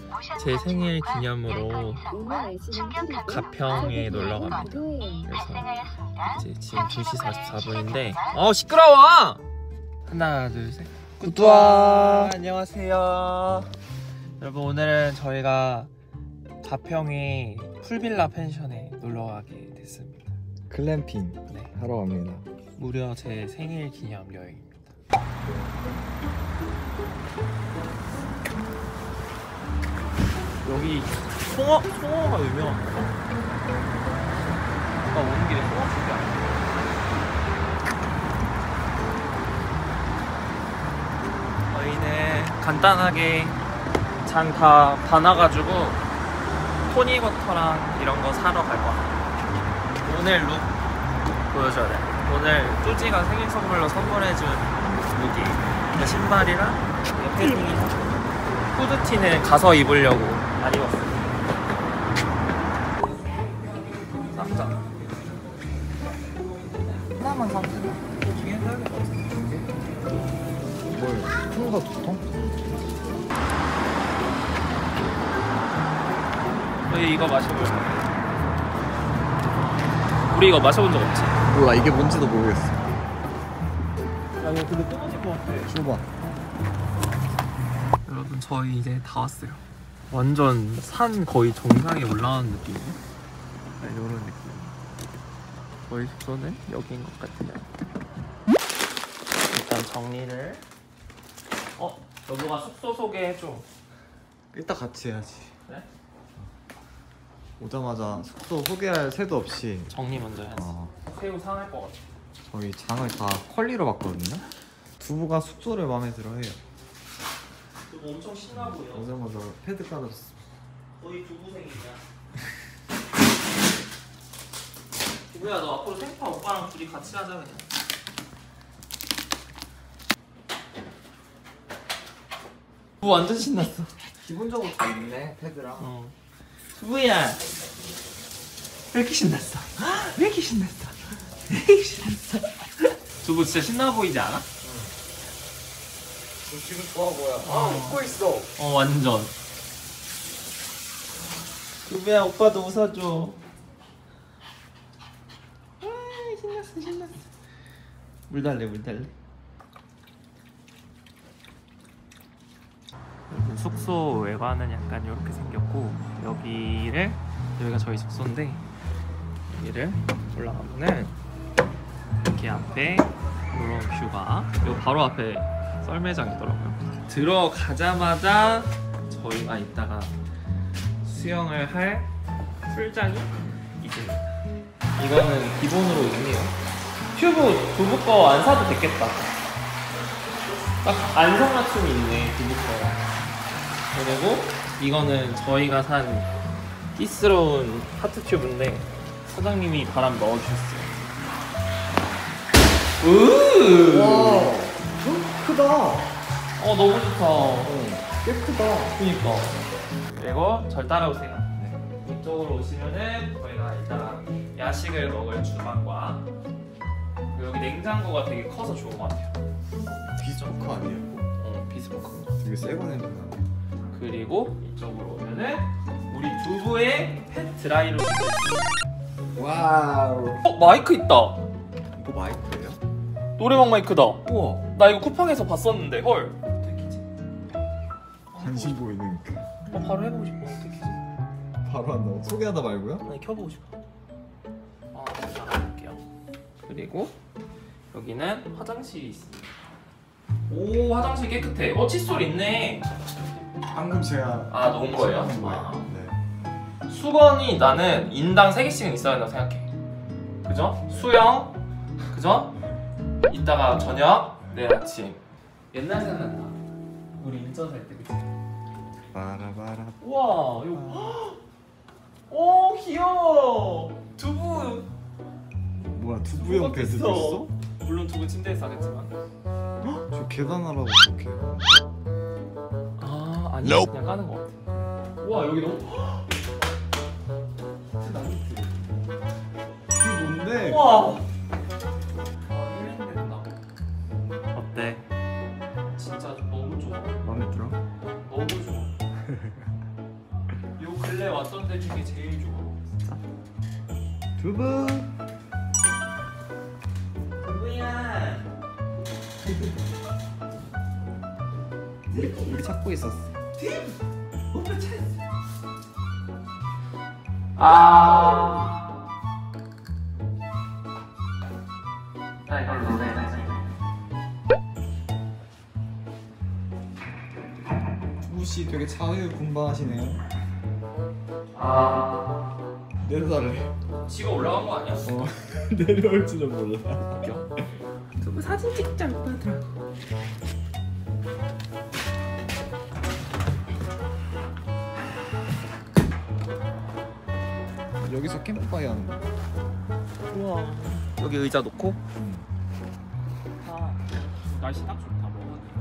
제 생일 기념으로 가평에 놀러 갑니다. 그래서 이제 지금 2시 44분인데 시끄러워! 하나 둘 셋 굿두아. 안녕하세요. 여러분, 오늘은 저희가 가평의 풀빌라 펜션에 놀러 가게 됐습니다. 글램핑 하러 갑니다. 무려 제 생일 기념 여행입니다. 여기 송어가 유명합니다. 아까 오는 길에 송어집이 아니에요. 저희는 간단하게 장 다 봐놔가지고 토닉워터랑 이런 거 사러 갈 거야. 오늘 룩 보여줘야 돼. 오늘 뚜지가 생일 선물로 선물해준 룩이 신발이랑 패딩이랑 후드티는 가서 입으려고 안 입었어. 샀자. 하나만 사면 되나? 중에 사야 될 것 같은데. 뭘? 큰 거 두 통? 저희 이거 마셔볼까? 우리 이거 마셔본 적 없지? 몰라, 이게 뭔지도 모르겠어. 야, 이거 근데 끊어질 것 같아. 줘봐. 여러분, 저희 이제 다 왔어요. 완전 산 거의 정상에 올라가는 느낌이에요. 이런 느낌. 저희 숙소는 여기인 것 같아요. 일단 정리를. 여보가 숙소 소개해줘. 이따 같이 해야지. 그래? 오자마자 숙소 소개할 새도 없이 정리 먼저 해야지. 새우 상할 것 같아. 저희 장을 다 컬리로 봤거든요. 두부가 숙소를 마음에 들어 해요. 두부 엄청 신나 보여. 오자마자 패드 깔아줬어. 거의 두부생이냐? 두부야, 너 앞으로 생파 오빠랑 둘이 같이 하자 그냥. 두부 완전 신났어. 기본적으로 다 있네, 패드랑. 두부야, 왜 이렇게 신났어? 왜 이렇게 신났어? 왜 이렇게 신났어? 두부 진짜 신나 보이지 않아? 너 지금 좋아 보여. 웃고 있어. 완전. 두부야, 오빠도 웃어줘. 신났어. 물 달래. 숙소 외관은 약간 이렇게 생겼고, 여기가 저희 숙소인데, 여기를 올라가면은 이렇게 앞에 이런 뷰가, 요 바로 앞에 썰매장이더라고요. 들어가자마자 저희가 이따가 수영을 할 풀장이 있습니다. 이거는 기본으로 있네요. 튜브 두부 거 안 사도 됐겠다. 딱 안성맞춤이 있네, 두부 거랑. 그리고 이거는 저희가 산 끼스러운 하트 튜브인데 사장님이 바람 넣어주셨어요. 와, 크다. 너무 좋다. 꽤 크다. 그니까. 그리고 절 따라오세요. 이쪽으로 오시면은 저희가 이따가 야식을 먹을 주방과, 그리고 여기 냉장고가 되게 커서 좋은 것 같아요. 비스포크 아니에요? 비스포크. 되게 새거 냄새 나네. 그리고 이쪽으로 오면은 우리 두부의 펫 드라이로. 와우. 마이크 있다. 이거 마이크예요? 노래방 마이크다. 우와. 나 이거 쿠팡에서 봤었는데. 헐. 어떻게 키지? 관심 보이는. 바로 해보고 싶어. 어떻게 키지? 바로 한다고? 소개하다 말고요? 아니, 켜보고 싶어. 나가볼게요. 그리고 여기는 화장실이 있습니다. 오, 화장실 깨끗해. 칫솔 있네. 방금 제가 놓은 거예요? 네. 수건이 나는 인당 3개씩은 있어야 된다고 생각해. 그죠? 수영, 그죠? 이따가 저녁, 내일 아침. 옛날 생각난다. 우리 인천 살 때, 그치? 바라바라. 우와, 이거. 오, 귀여워. 두부. 뭐야, 두부용 베드도 있어? 물론 두부 침대에서 하겠지만. 저 계단하라고 그렇게. 아니, 그냥 까는 거 같아. 우와, 여기 너무. 히트다, 히트. 이게 뭔데? 우와. 힐링 된다. 어때? 진짜 너무 좋아. 마음에 들어? 너무 좋아. 근래 왔던 데 중에 제일 좋아. 두부. 누구야? 우리 찾고 있었어. 아. 나 이걸 노래해야지. 두부 씨 되게 자유분방하시네요. 아. 내려달래. 지가 올라간 거 아니야? 내려올 줄은 몰라. 두부 사진 찍자 오빠들. 여기서 캠프파이어 하는 거. 우와. 여기 의자 놓고. 아, 날씨 딱 좋다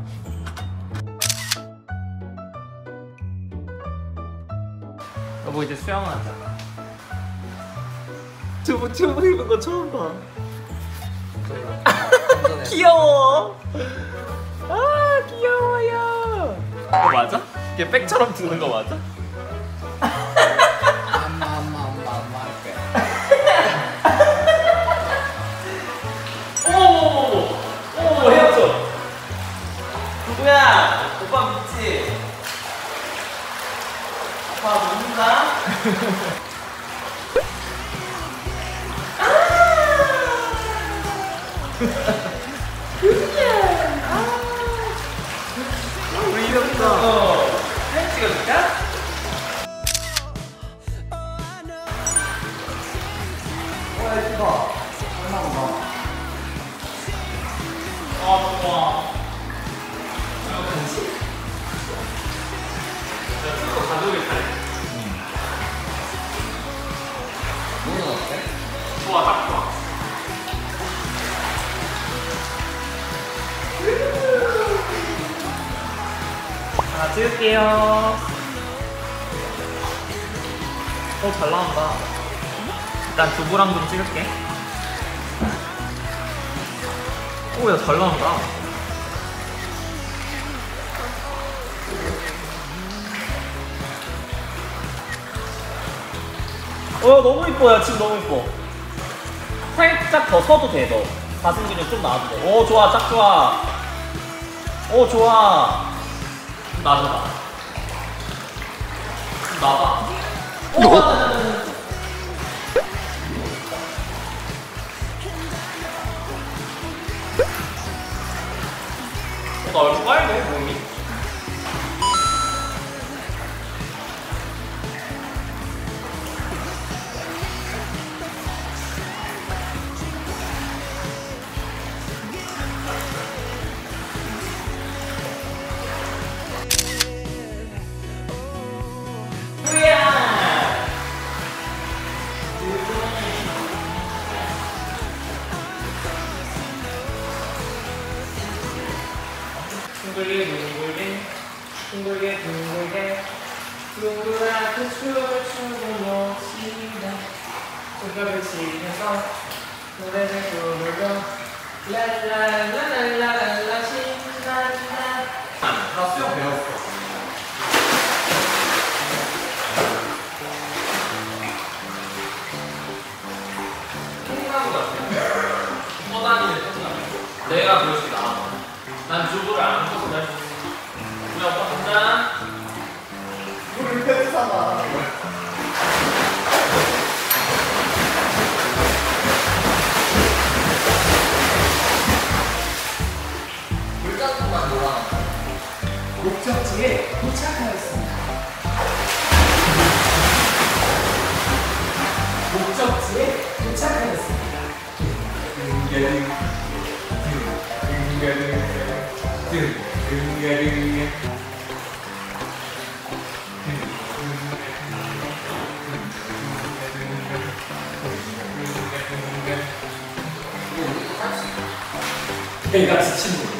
먹으니. 여보 이제 수영하자. 두부 입은 거 처음 봐. 귀여워. 아 귀여워요. 이거 맞아? 이게 백처럼 드는 거 맞아? 오 헤어져. 누구야? 오빠 믿지? 오빠 믿는다? 우리 이렇다. 사진 찍어줄까? 아 좋아. 이거 간식? 나 친구 가족이 잘해. 너는 어때? 좋아 딱 좋아. 하나 찍을게요. 잘 나온다. 일단 두부랑 좀 찍을게. 오, 야, 잘 나온다. 너무 이뻐요. 지금 너무 이뻐. 살짝 더 서도 돼, 너. 가슴 근육 좀 나와도 돼. 오, 좋아, 딱 좋아. 오, 좋아. 나도. 나봐. 오, 나봐. 나 얼굴 빨개, 몸이. 둥글게 둥글게 둥글게 둥글게 둥그랗게 춤을 추고 봅시다. 손뼉을 치면서 노래를 부르며 랄랄랄랄랄라 신난다. 나 수영 배웠어. 통나무 같아. 떠다니는 통나무. 내가 그렇게 나와. 난 두부를 안 먹어서 잘 수 있어. 우리 오빠 간다. 물을 뺏어봐. 물장구만 놀아. 목적지에 도착하였습니다. 목적지에 도착하였습니다. 내가 지친 거.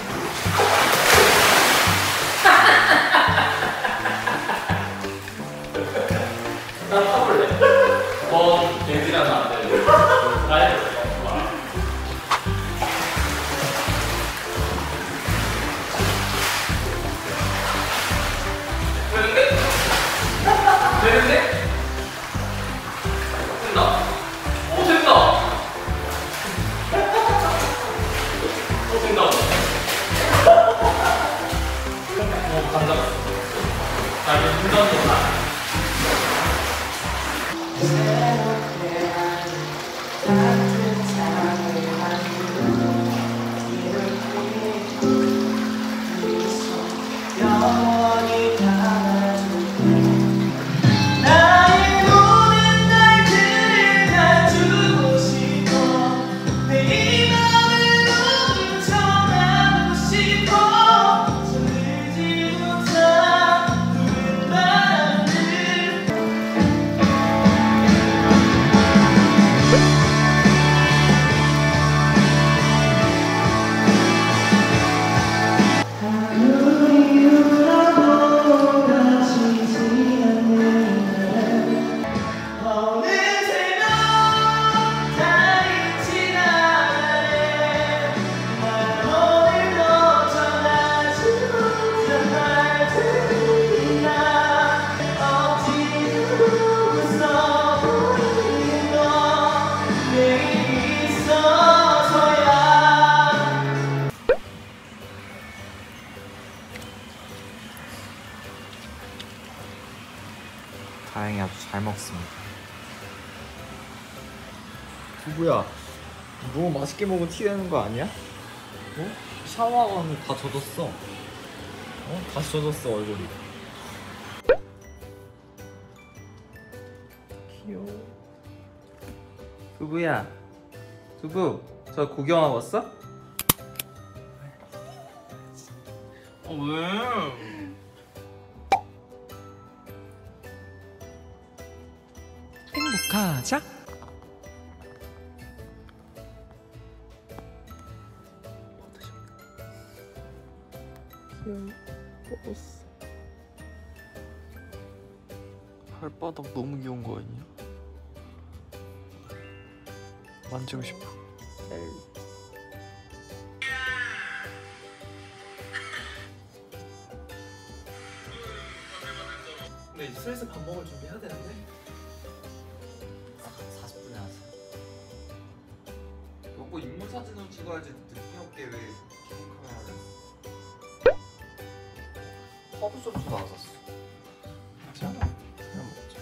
나 타볼래. 넌 돼지라면 안 돼. 나의 좋아. 되는데? 되는데? 다행히 아주 잘 먹습니다. 두부야, 너무 맛있게 먹은 티 내는 거 아니야? 어? 샤워하고 다 젖었어. 어? 다시 젖었어 얼굴이. 귀여워. 두부야, 두부, 저 구경하고 왔어? 왜? 행복하자. 발바닥 너무 귀여운 거 아니야? 만지고 싶어. 근데 이제 슬슬 밥 먹을 준비 해야 되는데. 40분에 하자. 여보 인물 사진을 찍어야지 느낌 없게 왜 기본 카메라를? 허브 소스 나왔었어. 괜찮아. 그냥 먹자.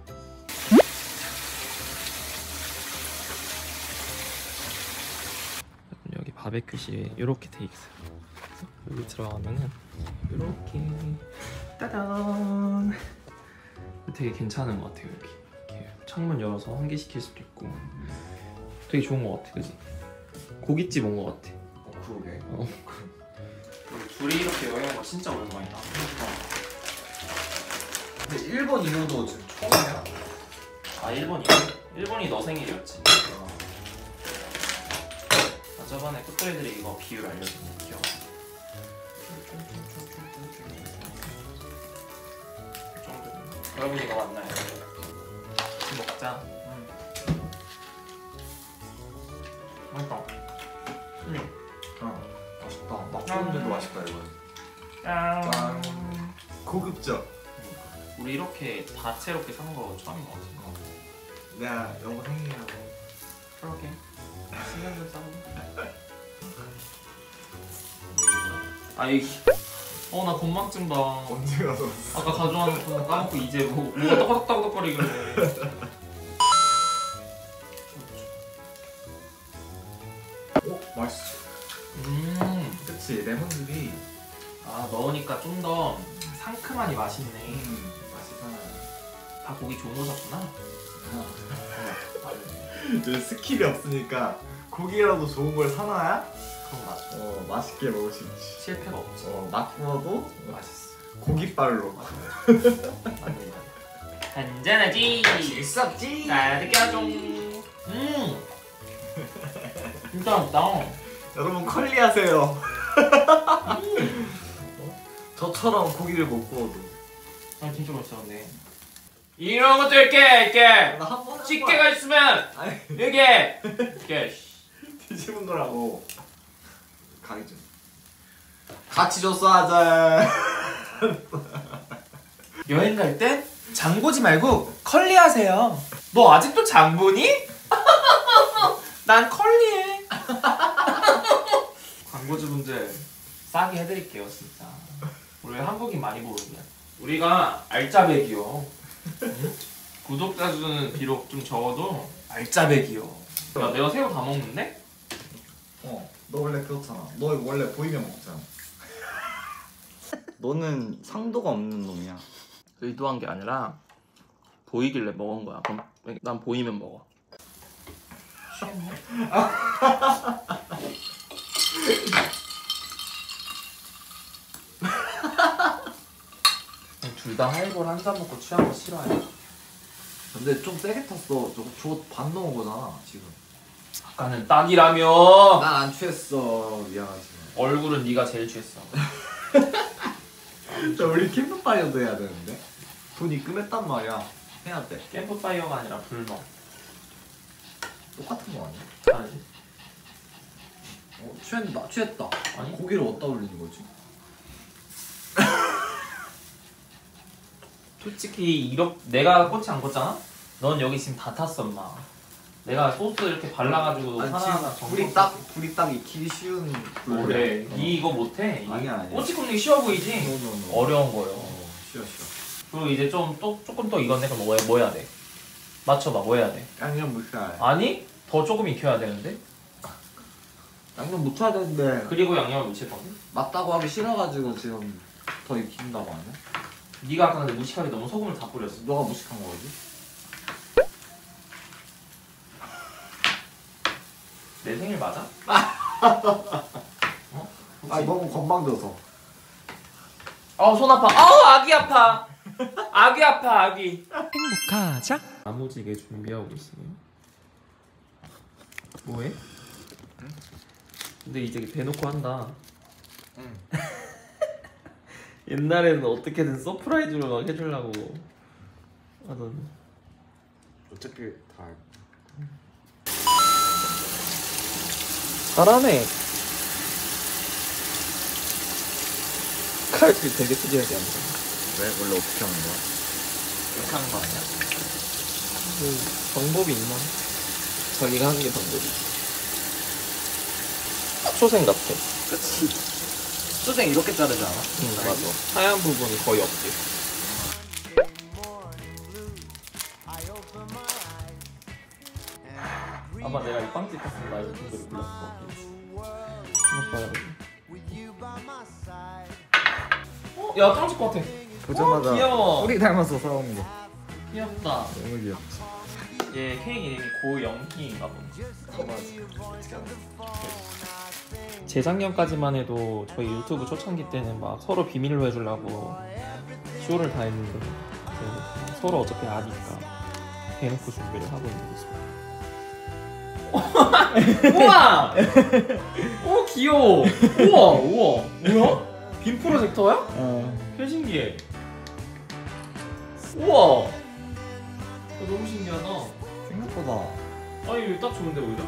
여기 바베큐실에 이렇게 돼 있어요. 그래서 여기 들어가면은 이렇게 따단. 되게 괜찮은 것 같아요. 여기 이렇게 창문 열어서 환기시킬 수도 있고 되게 좋은 것 같아, 그지? 고깃집 온 것 같아. 그러게. 우리 둘이 이렇게 여행 온 거 진짜 오랜만이다. 근데 일본 이후도 지금 처음이야. 아 일본이? 일본이 너 생일이었지. 아 저번에 꽃돌이들이 이거 비율 알려준 거 기억. 여러분 이거 맞나요? 먹자. 맛있다. 맛있다. 막초인데도 맛있다 이거. 짠. 고급져. 우리 이렇게 다채롭게 산 거 처음인 것 같아. 내가 여보 생일이라고. 그러게. 신경 좀 써봐. 아 여기. 나 건망증 봐. 언제 가서? 아까 가져와놓고 까먹고 이제 뭐가 떡떡떡떡거리길래. 오 맛있어. 그치 레몬즙이. 아 넣으니까 좀 더 상큼하니 맛있네. 맛있잖아. 다 고기 좋은 거 샀구나. 스킬이 없으니까 고기라도 좋은 걸 사놔야 그건 맞아. 맛있게 먹을 수 있지. 실패가 없지. 막 구워도 맛있어. 고깃발로. 맞네. 한잔하지. 있었지. 나 느껴줘. 진짜 맛있다. 여러분 컬리하세요. 저처럼 고기를 못 구워도. 아 진짜 맛있어 근데. 이런 것도 이렇게 나한번 집게가 있으면 아니 이렇게 뒤집은 거라고. 가기 좀. 같이 줬어 하자. 여행 갈 때 장보지 말고 컬리하세요. 너 아직도 장보니? 난 컬리해. 광고주분들 싸게 해드릴게요 진짜. 우리 한국인 많이 모르게. 우리가 알짜배기요. 응? 구독자 수는 비록 좀 적어도 알짜배기요. 야 내가 새우 다 먹는데? 너 원래 그렇잖아. 너 원래 보이면 먹잖아. 너는 상도가 없는 놈이야. 의도한 게 아니라 보이길래 먹은 거야. 그럼 난 보이면 먹어. 둘 다 하이볼 한 잔 먹고 취한 거 싫어해. 근데 좀 세게 탔어. 저거 반 넘은 거잖아 지금. 아까는 딱이라며. 난 안 취했어. 미안하지만. 얼굴은 네가 제일 취했어. 우리 캠프파이어도 해야 되는데. 돈 입금했단 말이야. 해야 돼. 캠프파이어가 아니라 불멍. 똑같은 거 아니야? 아니지? 취했다. 취했다. 아니? 고기를 어디다 올리는 거지? 솔직히 이렇게 내가 꽃이 안 꽂잖아? 넌 여기 지금 다 탔어 엄마. 내가 소스 이렇게 발라가지고 하나하나 불이 딱 익히기 쉬운 그래. 니 이거 못해. 아니야. 꼬치 굽는 게 쉬워 보이지? 노노노. 어려운 거요. 쉬워. 그리고 이제 조금 더 익었네. 그럼 뭐 해야 돼? 맞춰봐. 뭐 해야 돼? 양념 무쳐야 돼. 아니 더 조금 익혀야 되는데. 양념 무쳐야 되는데 그리고 양념을 묻힐 건데. 맞다고 하기 싫어가지고 지금 더 익힌다고 하네. 네가 아까 근데 무식하게 너무 소금을 다 뿌렸어. 너가 무식한 거지? 내 생일 맞아? 아니 너무 건방져서. 손 아파. 아기 아파. 아기 아파 아기. 행복하자. 나무지게 준비하고 있어요. 뭐해? 응? 근데 이제 대놓고 한다. 응. 옛날에는 어떻게든 서프라이즈로 막 해주려고 하던. 어차피 다 알고. 잘하네. 칼질 되게 특이하게 한다. 왜? 원래 어떻게 하는 거야? 이렇게 하는 거 아니야? 방법이 있나? 자기가 하는 게 방법이. 초생 같아. 그치. 수생 이렇게 자르지 않아? 응 맞아. 하얀 부분이 거의 없지. 아마 내가 이 빵집 갔으면 나 이거 친구를 불렀을 것 같아. 야 빵집 같아. 보자마자 귀여워. 우리 닮아서 사온 거. 귀엽다. 너무 귀엽지. 얘 케이크 이름이 고영희인가 보네. 재작년까지만 해도 저희 유튜브 초창기 때는 막 서로 비밀로 해주려고 쇼를 다 했는데 이제 서로 어차피 아니까 대놓고 준비를 하고 있는 거죠. 우와! 오 귀여워. 우와. 뭐야? 빔 프로젝터야? 꽤 신기해. 우와. 너무 신기하다. 생각보다. 아니 이거 딱 좋은데 오히려?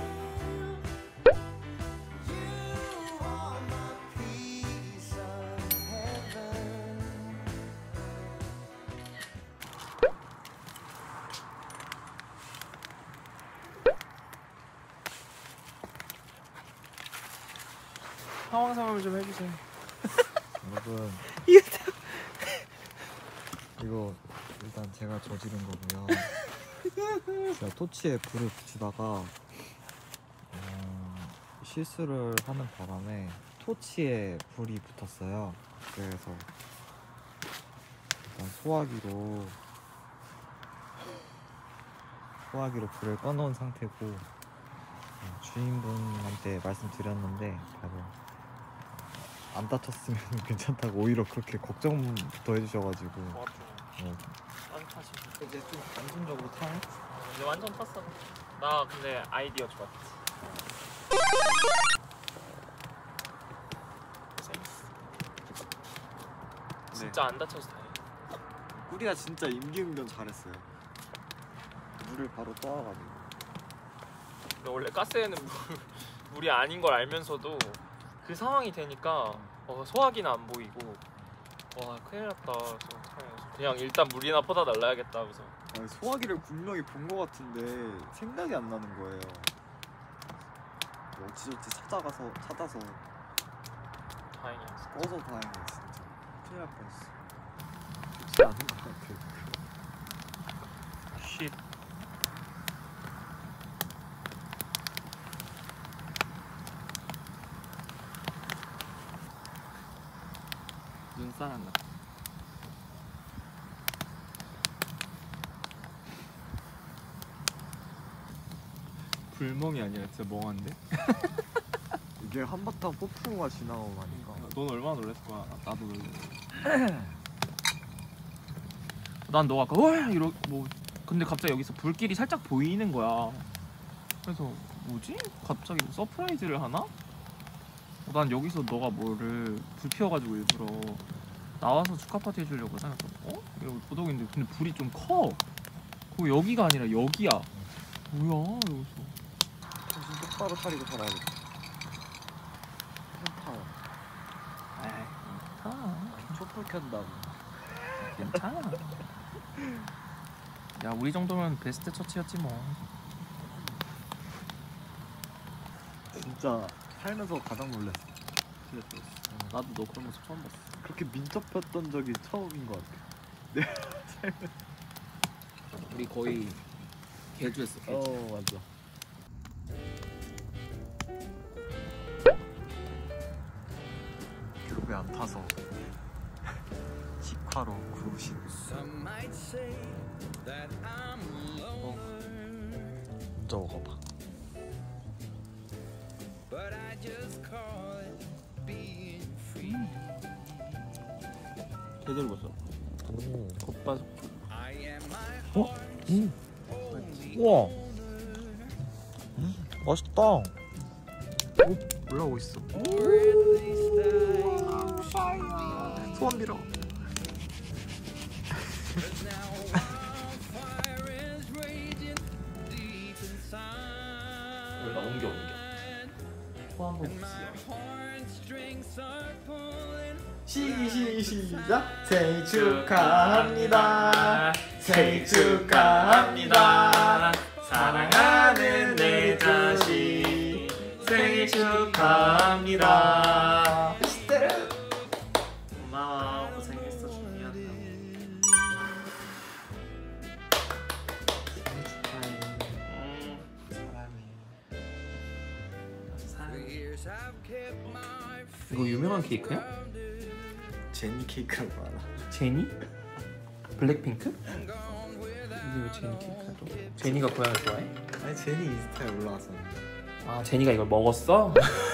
상황 설명 좀 해주세요. 여러분 이거 일단 제가 저지른 거고요. 제가 토치에 불을 붙이다가 실수를 하는 바람에 토치에 불이 붙었어요. 그래서 일단 소화기로 불을 꺼놓은 상태고 주인분한테 말씀드렸는데 바로 안 다쳤으면 괜찮다고 오히려 그렇게 걱정부터 해주셔가지고 이제 좀 안심적으로 타네? 이제 완전 탔어. 나 근데 아이디어 좋았지. 진짜 안 다쳐서 다행이야. 우리가 진짜 임기응변 잘했어요. 물을 바로 떠와가지고. 근데 원래 가스에는 물이 아닌 걸 알면서도 그 상황이 되니까 소화기는 안 보이고 와 큰일 났다. 그냥 일단 물이나 퍼다 날라야겠다 하면서. 아니, 소화기를 분명히 본 것 같은데 생각이 안 나는 거예요. 어찌저찌 찾아서 다행이었어. 꺼서 다행이야 진짜. 큰일 날 뻔했어. 좋지 않은 것 같아. 쉿. 눈살 안 나. 불멍이 아니라 진짜 멍한데? 이게 한바탕 뽀뽀가 지나가고 가니까. 넌 얼마나 놀랬을 거야. 나도 놀랬어. 난 너가 아까 이러 뭐 근데 갑자기 여기서 불길이 살짝 보이는 거야. 그래서 뭐지? 갑자기 서프라이즈를 하나? 난 여기서 너가 뭐를 불 피워가지고 일부러 나와서 축하 파티 해주려고 생각했어. 이러고 도덕인데 근데 불이 좀 커. 그거 여기가 아니라 여기야. 뭐야 여기서. 정신 똑바로 차리고 살아야겠다. 타워. 에이, 촛불 켠다고. 괜찮아. 야 우리 정도면 베스트 처치였지 뭐. 진짜 살면서 가장 놀랐어. 나도 너 그런 모습 처음 봤어. 그렇게 민첩했던 적이 처음인 것 같아. 우리 거의 개주했어. 맞아. 그룹에 안 타서 직화로 구우신. 먼저 먹어봐. 제대로 봤어. 겉바속. 우와. 맛있다. 올라오고 있어. 소원 빌어. 옮겨. 또 한 번 시작. 생일 축하합니다. 생일 축하합니다. 사랑하는 내 자식 생일 축하합니다. 고마워. 고생했어 준이야. 사랑해. 이거 유명한 케이크야? 제니 케이크라고 알아. 제니? 블랙핑크? 이게 왜 제니 케이크야 또? 제니가 고양이 좋아해? 아니 제니 인스타에 올라왔었는데. 아 제니가 이걸 먹었어?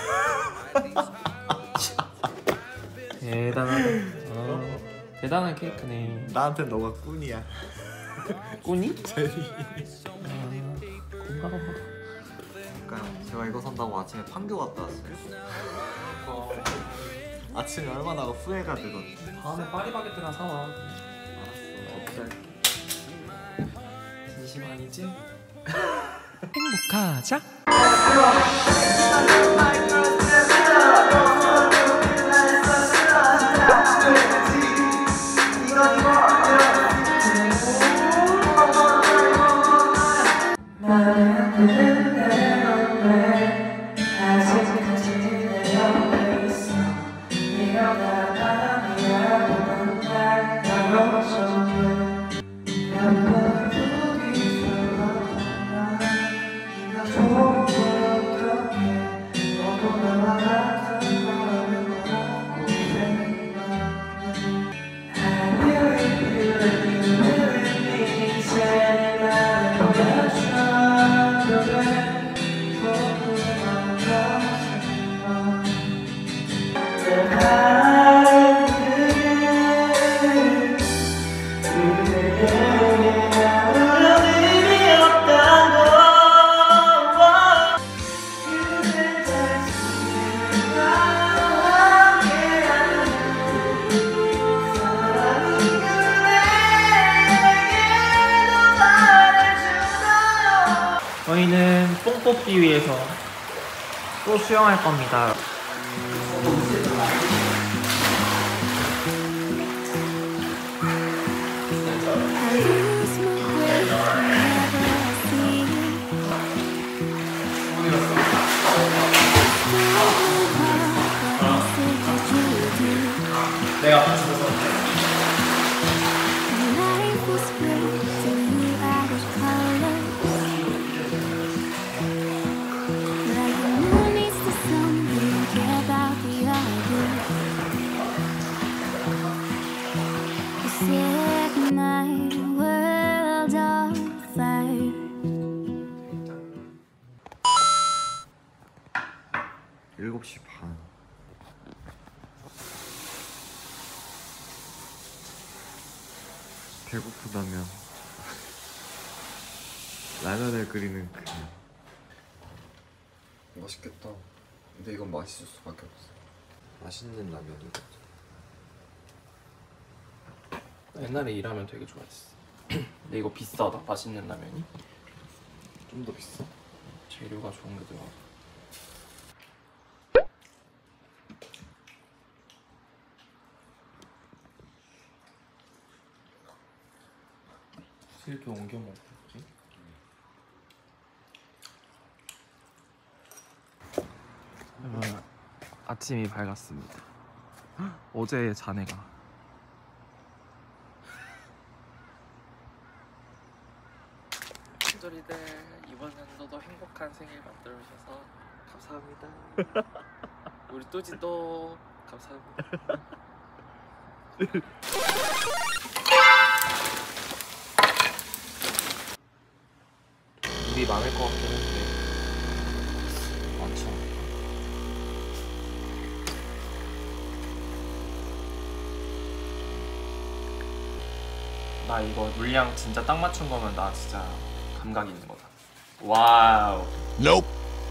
대단하다. 대단한 케이크네. 나한테 너가 꾼이야. 꾸니? 제니. 고마워. 그러니까요. 제가 이거 산다고 아침에 판교 갔다 왔어요. 아침에 얼마나 후회가 되거든. 다음에 파리바게뜨나 사와. 알았어. 진심 아니지? 행복하자. 저희는 뽕 뽑기 위해서 또 수영할 겁니다. 내가 같이 가서 7시 반. 배고프다면 라면을 끓이는 그녀. 맛있겠다. 근데 이건 맛있을 수밖에 없어. 맛있는 라면이거든. 옛날에 이 라면 되게 좋아했어. 근데 이거 비싸다. 맛있는 라면이 좀 더 비싸? 재료가 좋은 게 들어가. 이렇게 옮겨 먹지? 아침이 밝았습니다. 어제의 자네가 친절이들 이번 연도도 행복한 생일 만들어주셔서 감사합니다. 우리 뚜지도 감사합니다. 물이 많을 것 같긴 한데 많지 않을까? 나 이거 물량 진짜 딱 맞춘 거면 나 진짜 감각 있는 거다. 와우. Nope.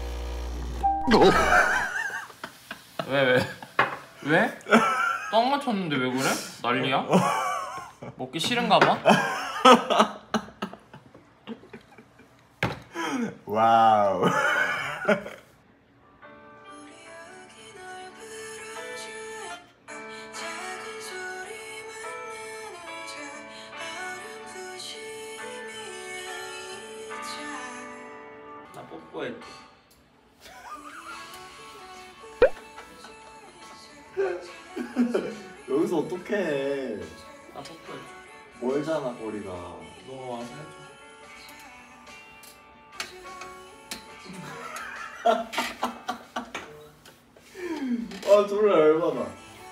왜? 왜? 딱 맞췄는데 왜 그래? 난리야? 먹기 싫은가 봐? 와우. 나 뽀뽀해줘. 여기서 어떡해. 나 뽀뽀해줘. 멀잖아 거리가. 너 와서 해줘. 아 졸라 열받아.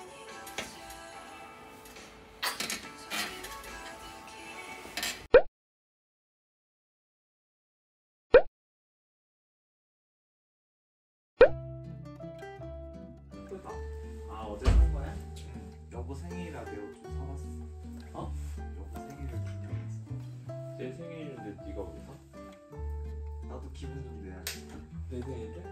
예쁘다. 아 어제 산 거야? 여보 생일이라 내가 좀 사봤어. 어? 여보 생일을 기념해서. 내 생일인데 네가 왜 사? 나도 기분 좀 내야지. 내 생일을?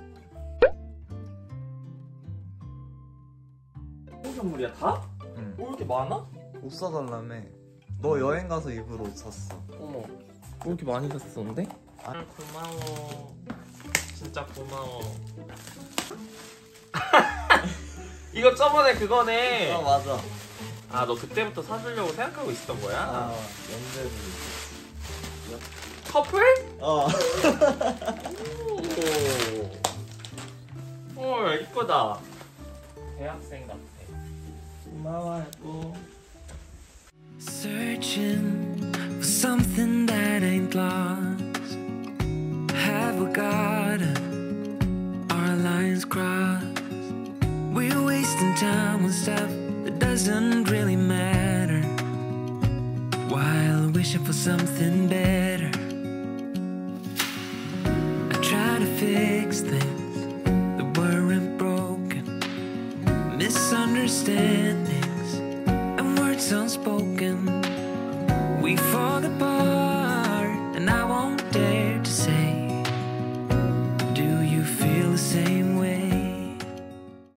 선물이야 다? 응. 왜 이렇게 많아? 옷 사달라며. 너 여행 가서 입을 옷 샀어. 어머 왜 이렇게 많이 샀었는데? 아 고마워. 진짜 고마워. 이거 저번에 그거네. 아 맞아. 아 너 그때부터 사주려고 생각하고 있었던 거야? 아 연대도 커플? 어. 오. 헐 이쁘다. 대학생 같아. 고마워 예뻐. Searching for something that ain't lost. Have we got our lines crossed? We're wasting time on stuff that doesn't really matter, while wishing for something better. I try to fix things that weren't broken, misunderstand